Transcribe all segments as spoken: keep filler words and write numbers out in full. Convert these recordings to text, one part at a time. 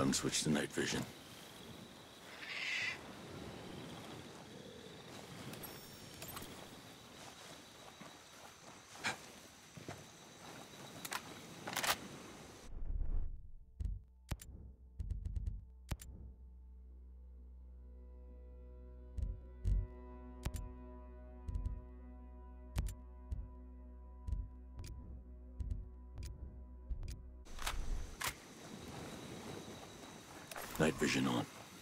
Time to switch to night vision. Night vision on.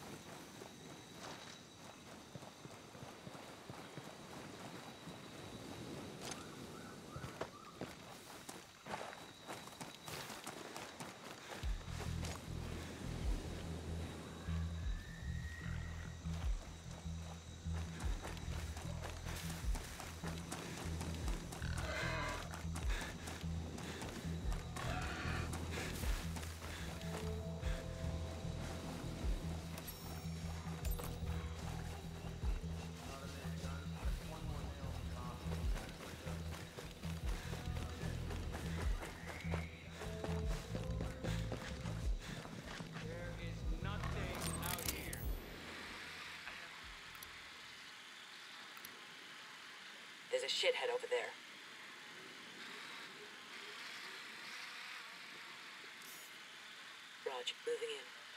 There's a shithead over there. Raj, moving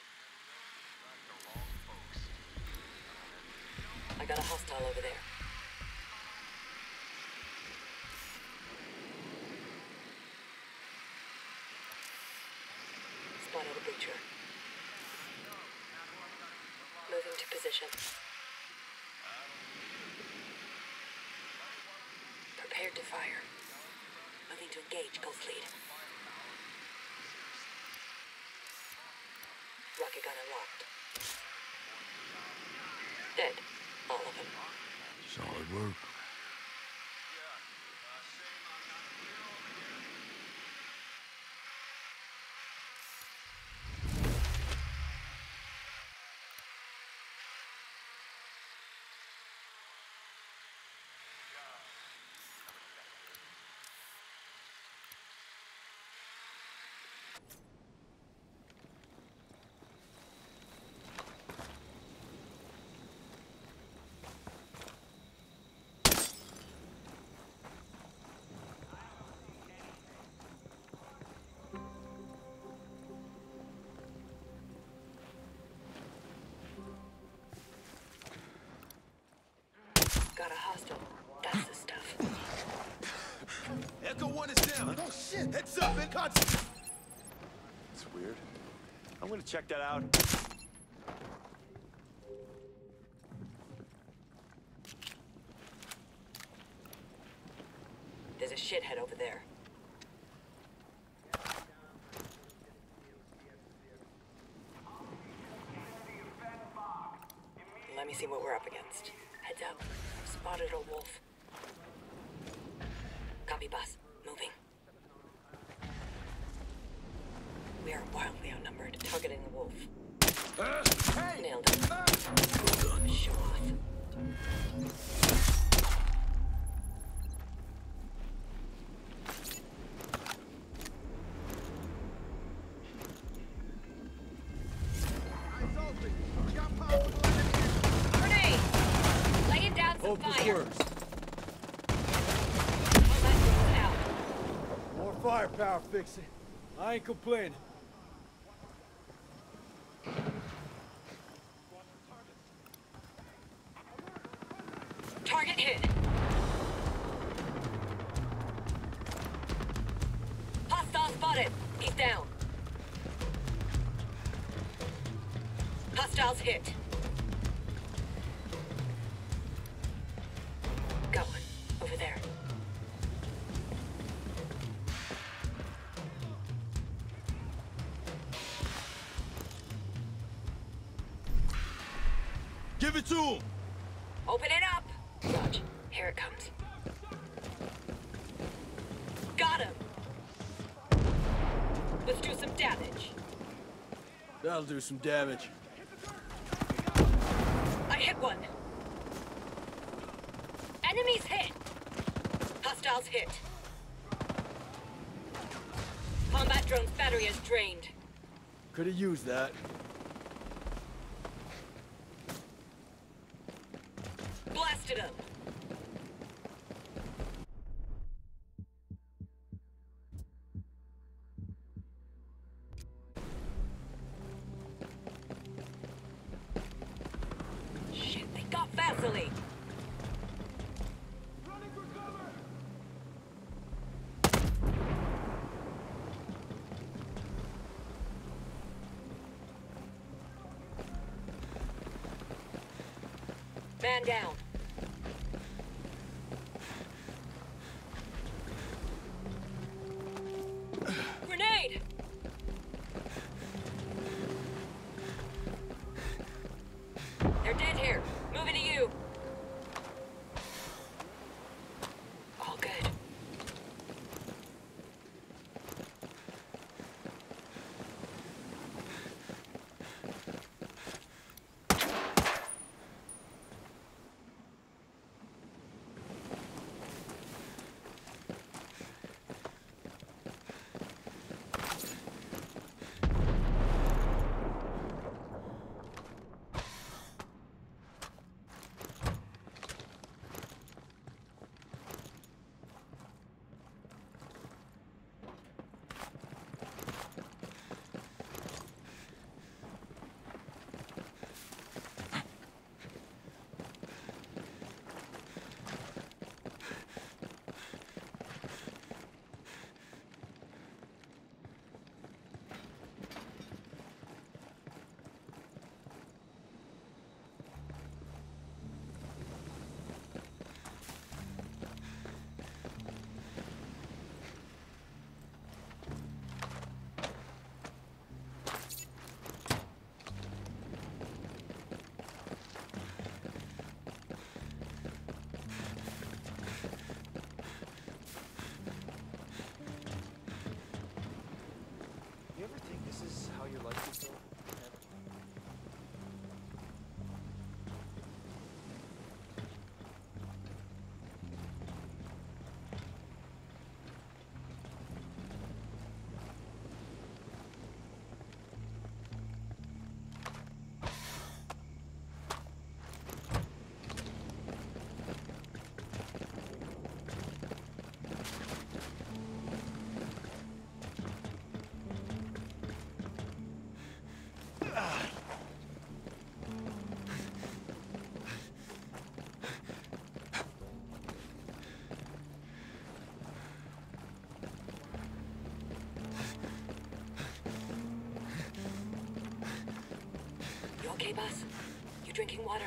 in. I got a hostile over there. Spotted a butcher. Moving to position. Prepared to fire. Moving to engage, Ghost Lead. Rocket gun unlocked. Dead. All of them. Solid work. Got a hostile. That's the stuff. Echo one is down. Oh shit! Heads up, in contact. It's weird. I'm gonna check that out. There's a shithead over there. Let me see what we're up against. Heads up. Spotted a wolf. Copy, boss. Moving. We are wildly outnumbered. Targeting the wolf. Uh, hey. Nailed it. Uh. Show off. Grenade! Laying down some Hope this fire. works. Combat drones out. More firepower, fix it. I ain't complaining. Target hit. Hostile spotted. He's down. Hostiles hit. Going. Over there. Give it to him. Open it up. Raj, here it comes. Got him. Let's do some damage. That'll do some damage. I hit one. Enemies hit. Hostiles hit. Combat drone's battery is drained. Could have used that. blasted him! Shit, they got Vasily! Man down. Grenade! They're dead here. Moving to you. All good. You ever think this is how your life would go? You okay, boss? You drinking water?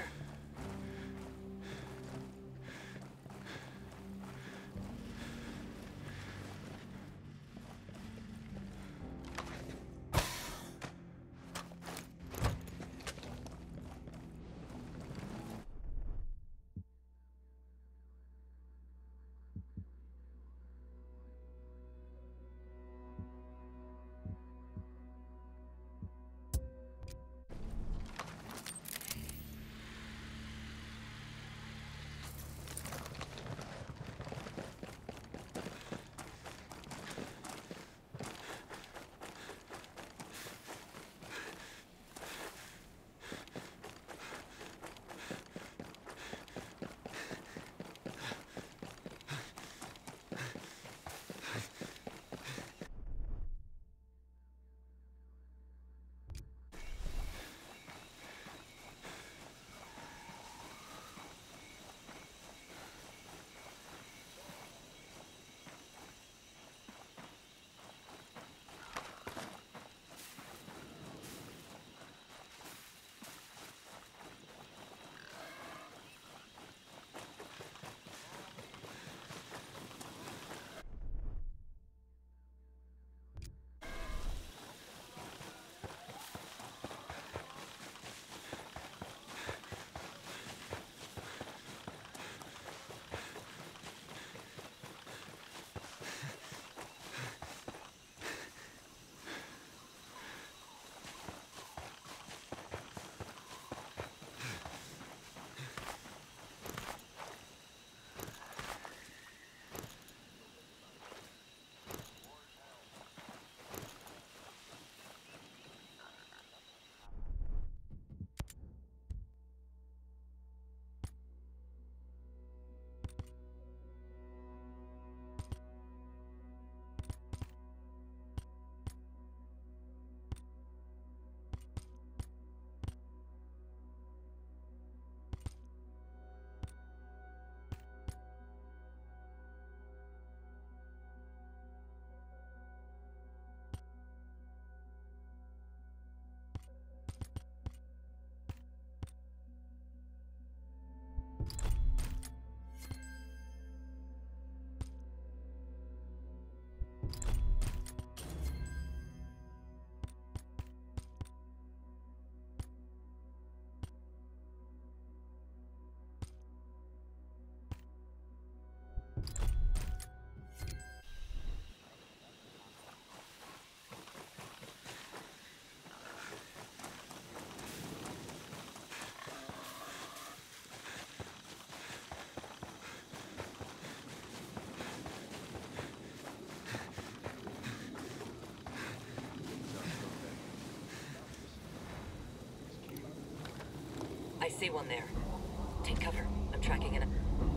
I see one there. Take cover. I'm tracking it.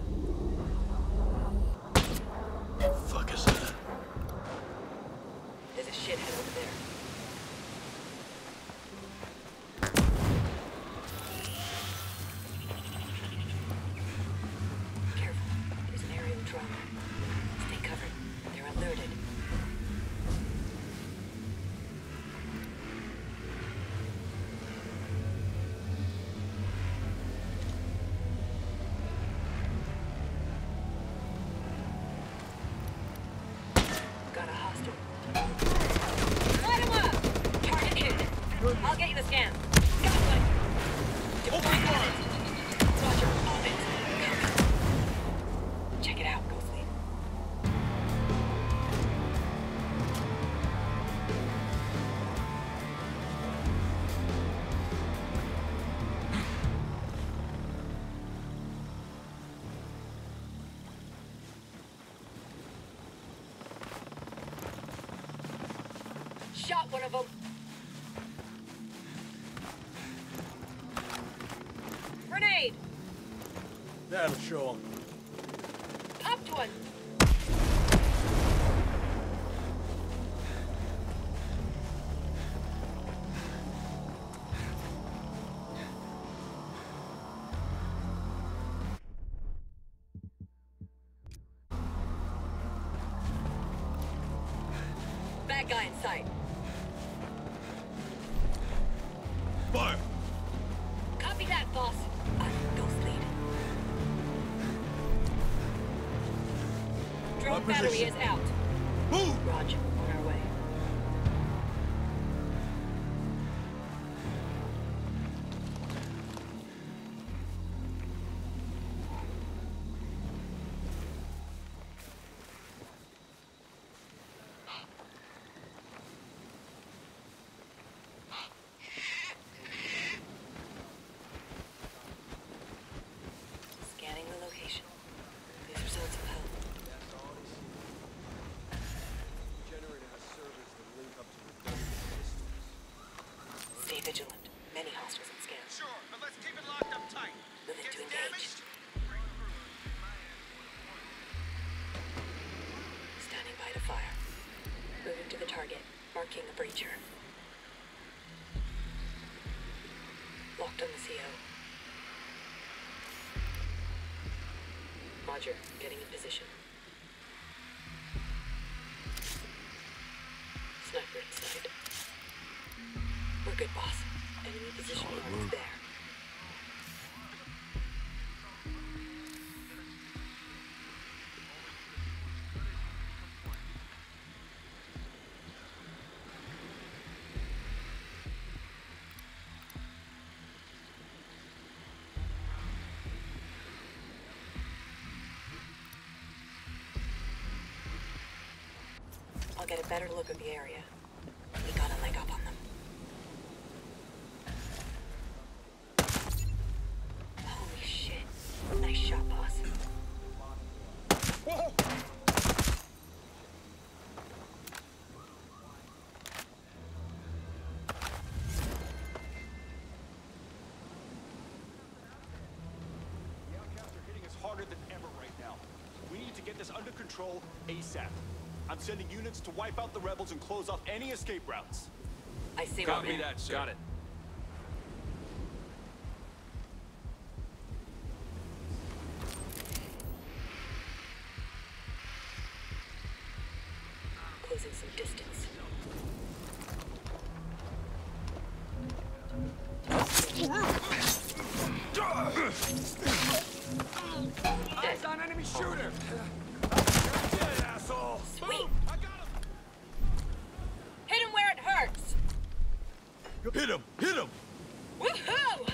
Fuck is that? There's a shithead over there. Careful. There's an aerial drone. Stay covered. They're alerted. Got a hostile. Light him up! Target hit. I'll get you the scan. Got one. Deploying on it. Roger, on it. Copy. Check it out, Ghostly. Shot one of them. Grenade! That'll show him. Popped one. Bad guy in sight. Fire! Copy that, boss. I'm Ghost Lead. Drone My battery position. is out. Move! Roger, on our way. Scanning the location. These results will help. Stay vigilant. Many hostiles in scan. Sure, but let's keep it locked up tight. Moving Gets to engage. damaged? Standing by to fire. Moving to the target. Marking the breacher. Locked on the C O. Roger, getting in position. Sniper inside. We're good, boss. Enemy position Solid marked work. there. I'll get a better look at the area. We got a leg up on them. Holy shit. Nice shot, boss. Whoa! The outcasts are hitting us harder than ever right now. We need to get this under control ASAP. I'm sending units to wipe out the rebels and close off any escape routes. I see Copy one. that, sir. Got it. Closing some distance. Eyes on enemy shooter! Dead, asshole! Sweet. I got him! Hit him where it hurts. Hit him! Hit him! Woohoo!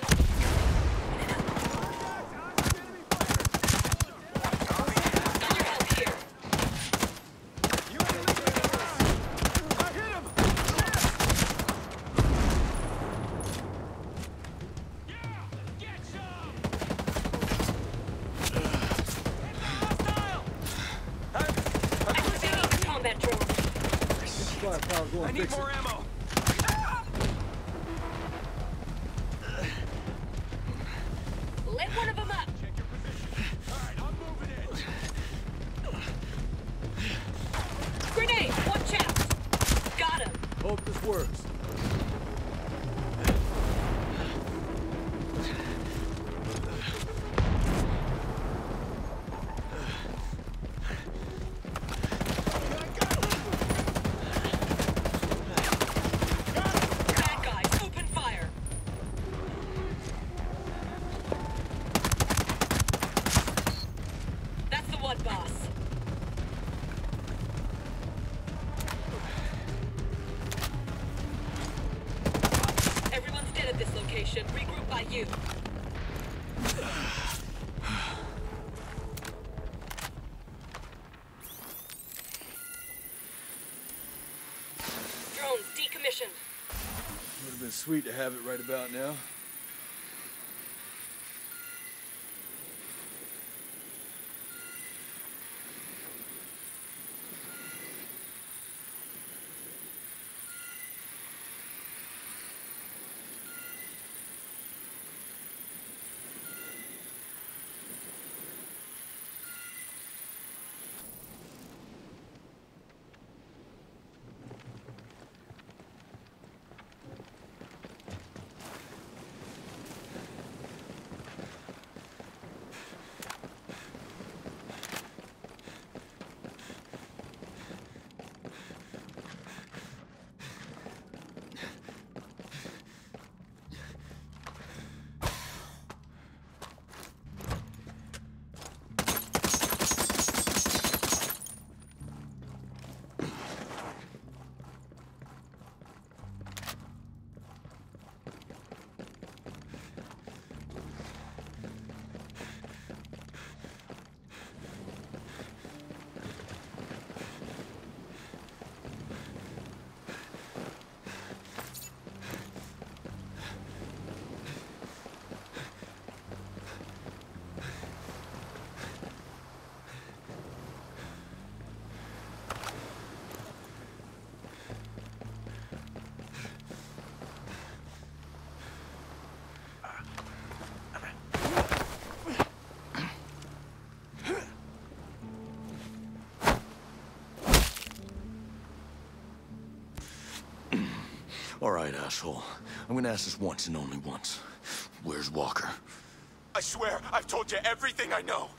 Got your help here. You ain't leaving this! I hit him! Activating the combat drone. Firepower, go I and need fix it. more ammo! location. Regroup by you. Drones decommissioned. Would have been sweet to have it right about now. All right, asshole. I'm gonna ask this once and only once. Where's Walker? I swear, I've told you everything I know.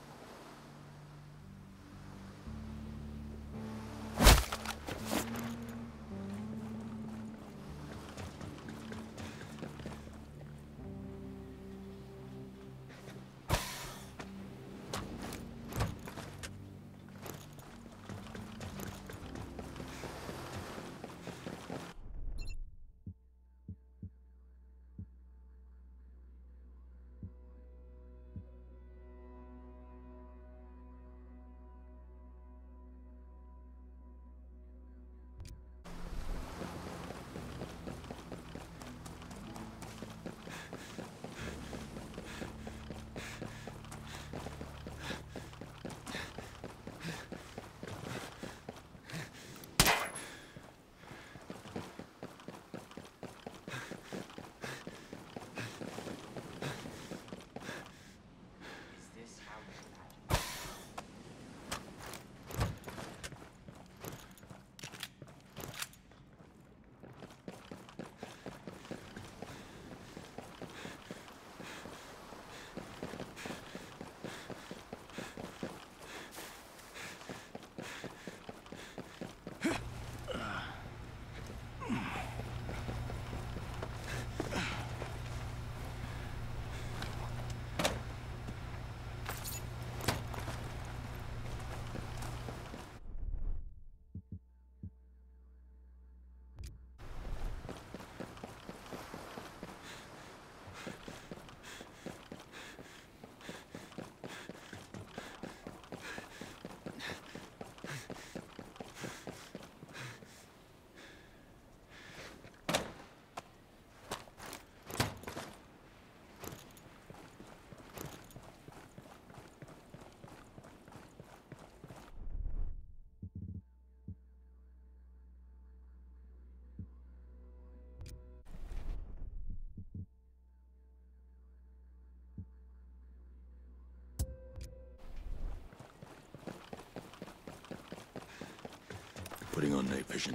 Putting on night vision.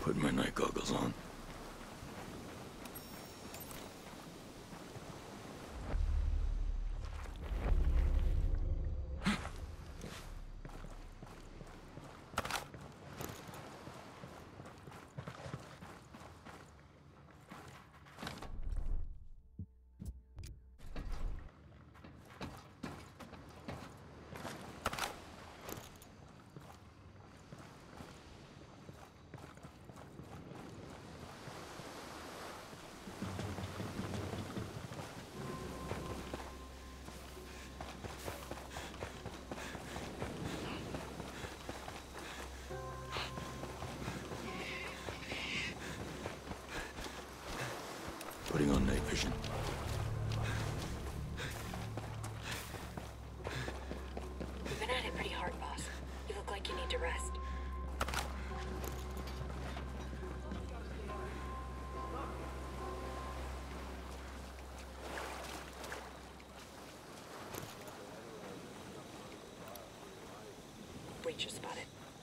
Put my night goggles on. Putting on night vision. You've been at it pretty hard, boss. You look like you need to rest. Breacher spotted.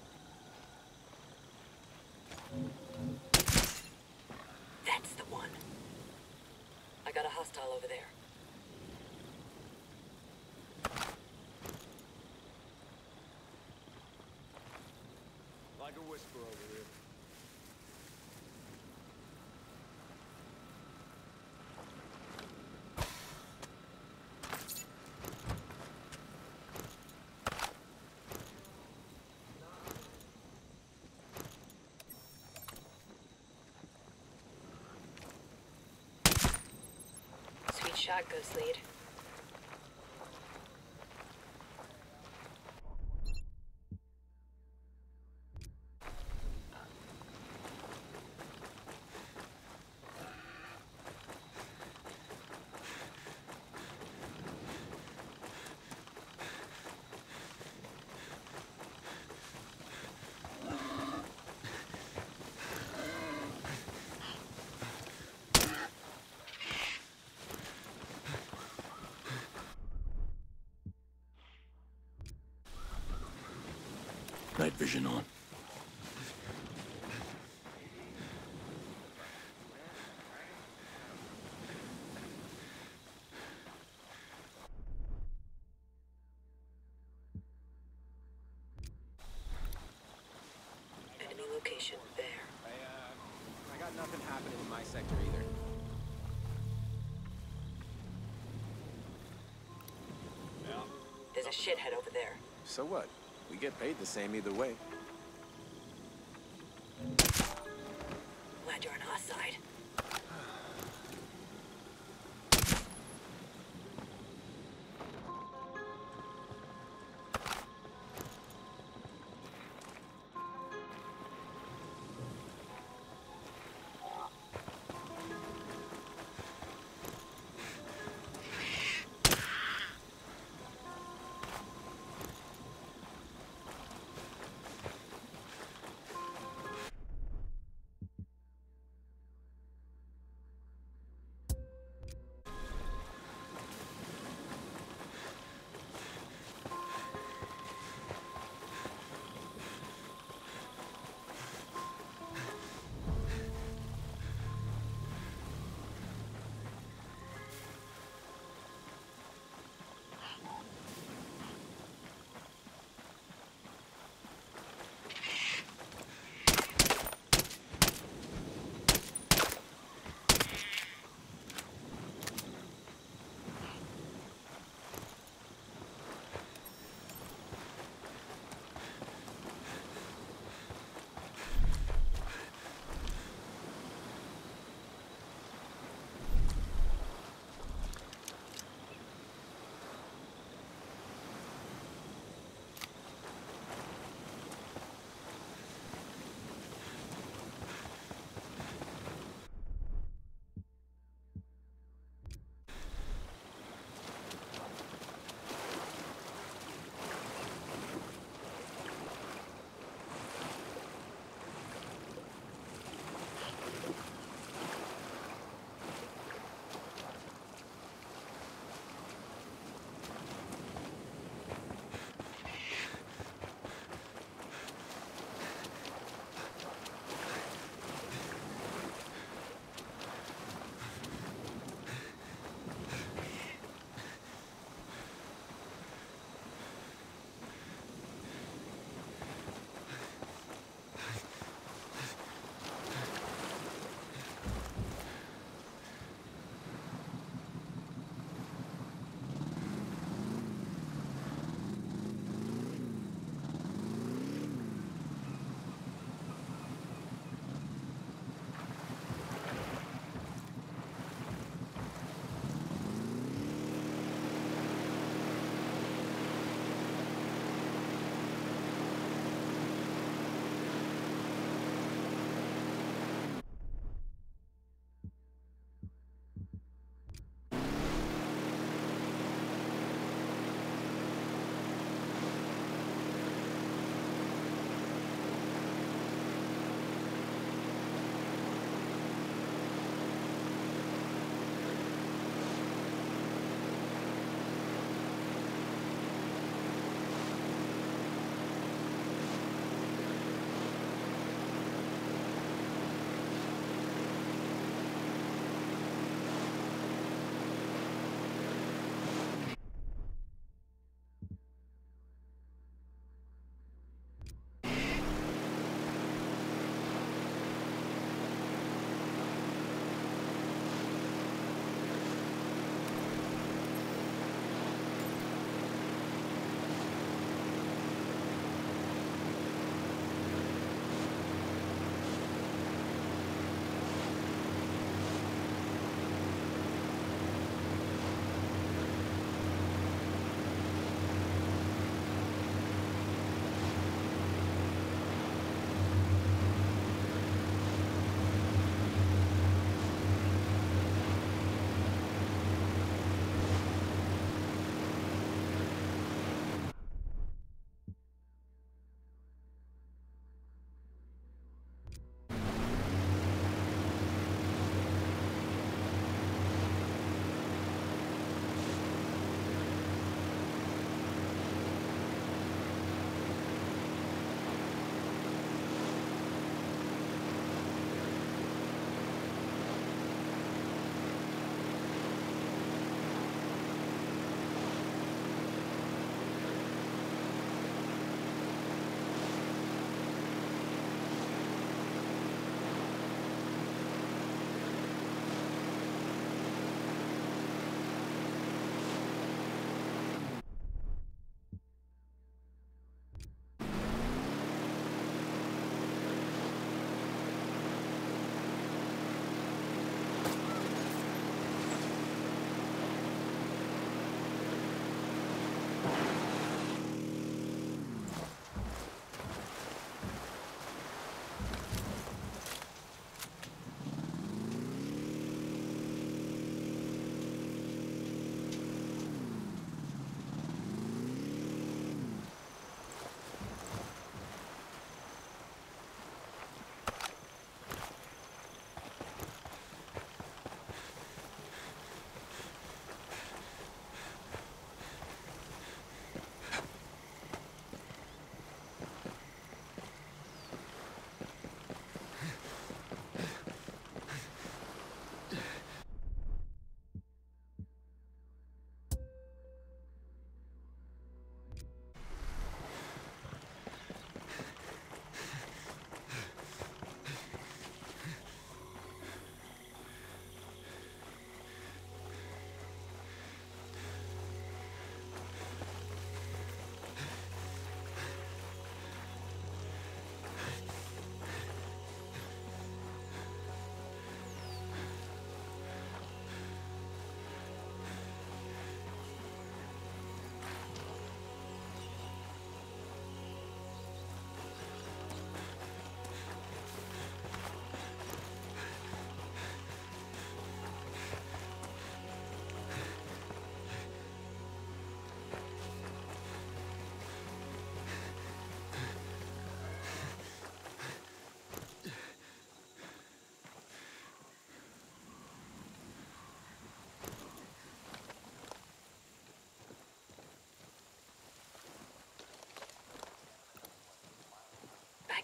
That's the one. I got a hostile over there. Like a whisper over here. Sweet shot, Ghost Lead. Night vision on. Enemy location there. I, uh, I got nothing happening in my sector either. There's a shithead over there. So what? We get paid the same either way. Glad you're on our side.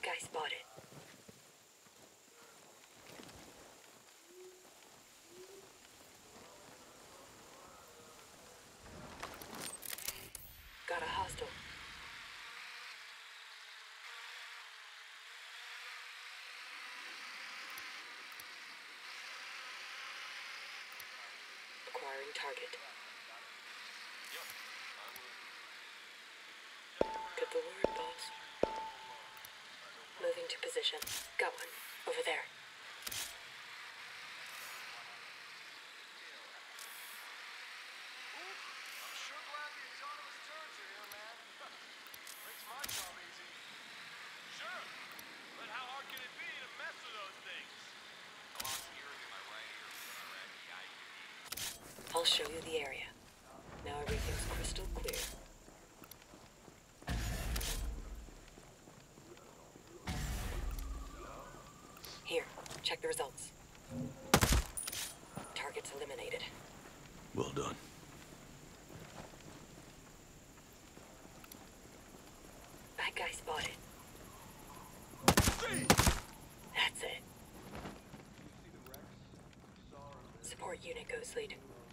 guy spotted. Got a hostile. Acquiring target. Get the word, boss. Moving to position. Got one. Over there. I'm sure glad the autonomous turrets are here, man. Makes my job easy. Sure, but how hard can it be to mess with those things? I lost hearing in my right ear from an Iraqi I E D. I'll show you the area. Now everything's crystal clear. Here, check the results. Target's eliminated. Well done. Bad guy spotted. That's it. Support unit Ghost Lead.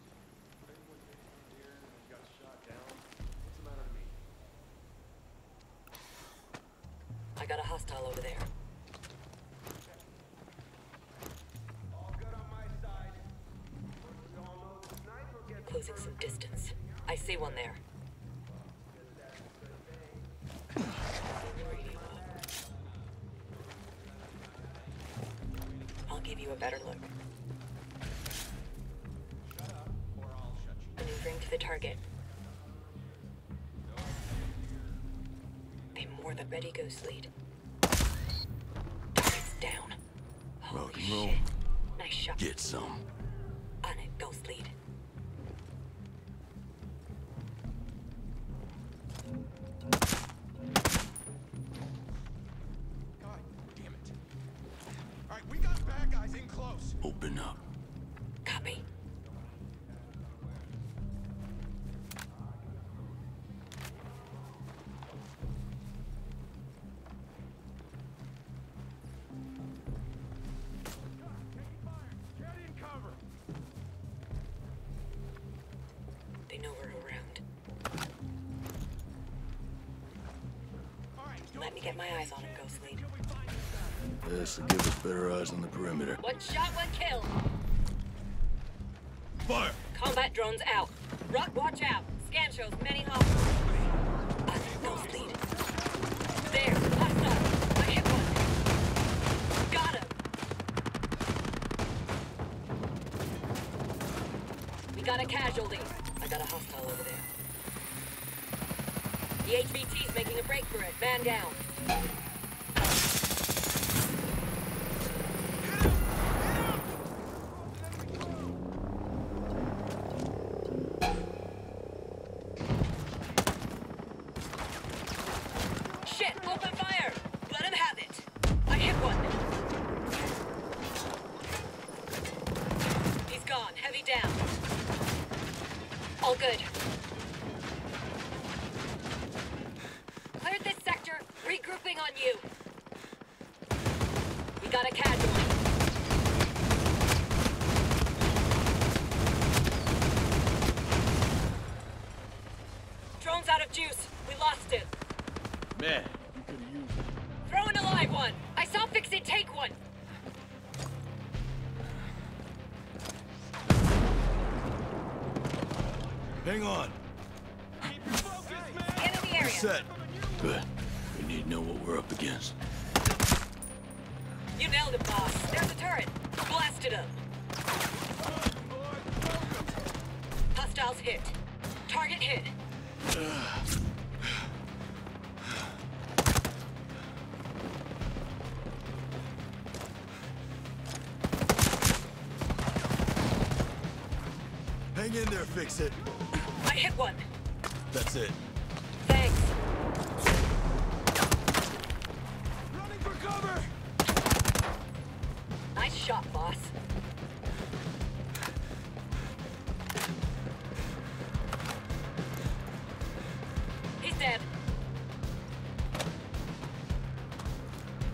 I got a hostile over there. Closing some distance. I see one there. I'll give you a better look. Maneuvering to the target. They more than ready, Ghost Lead. Target's down. Holy Rock and roll. shit. Nice shot. Get some. On it, Ghost Lead. God damn it. All right, we got bad guys in close. Open up. Copy. They know we're around. Let me get my eyes on him, Ghost Lead. Yes, to give us better eyes on the perimeter. One shot, one kill. Fire! Combat drones out. Rock, watch out. Scan shows many hostiles. On it, Ghost Lead. There, hostile. I hit one. Got him. We got a casualty. I got a hostile over there. The H V T's making a break for it. Man down. Shit! Open fire! Let him have it. I hit one. He's gone. Heavy down. All good. Cleared this sector. Regrouping on you. We got a casualty. Drone's out of juice. We lost it. Man, you could have used it. Throw in a live one. I saw Fix-It take one. Hang on. Get in the area. Set. Good. We need to know what we're up against. You nailed it, boss. There's a turret. Blasted him. Hostiles hit. Target hit. Hang in there, fix it. I hit one. That's it. Thanks. Running for cover! Nice shot, boss. He's dead.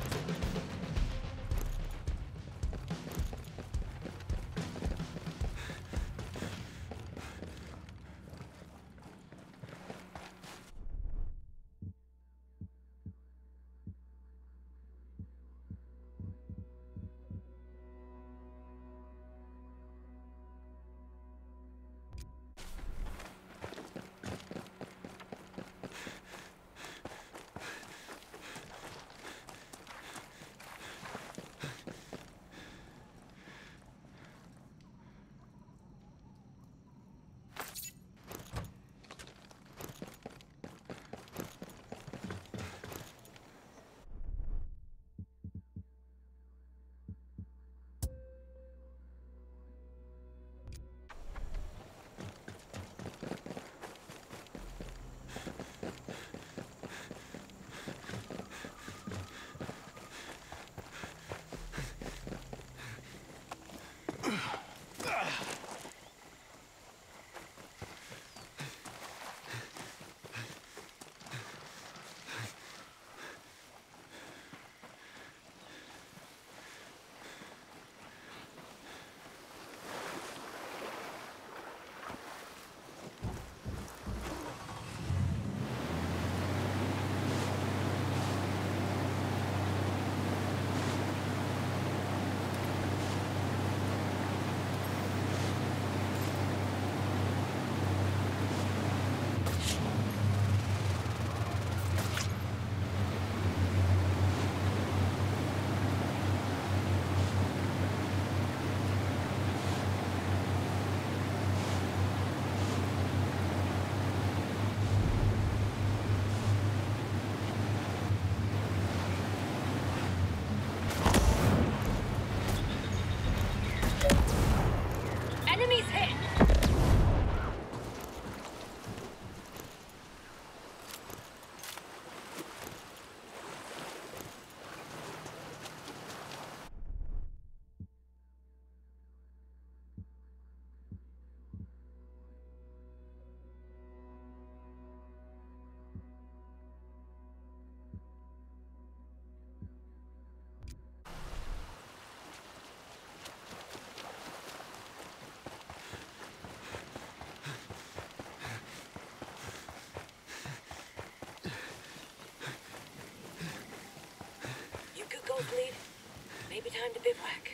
Time to bivouac.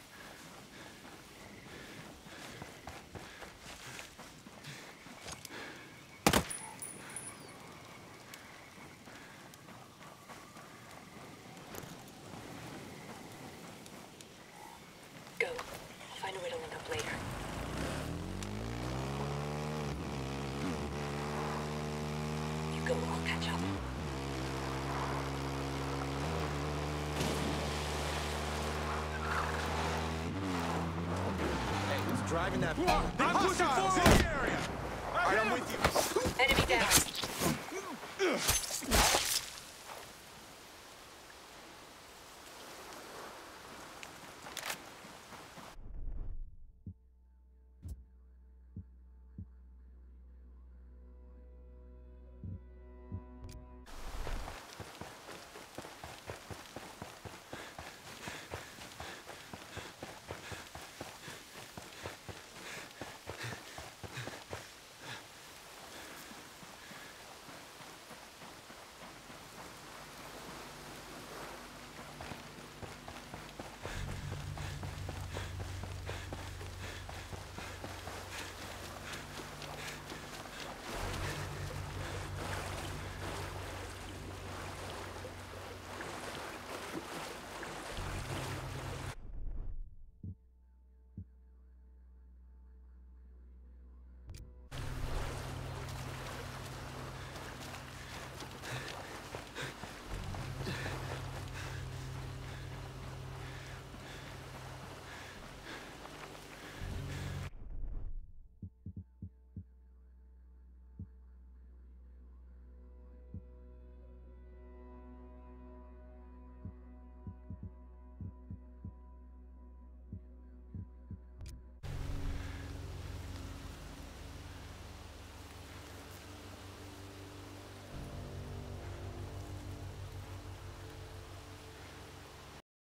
Go. I'll find a way to link up later. You go, I'll catch up. Hey, who's driving that? I'm pushing forward! All right, I'm with you. Enemy down.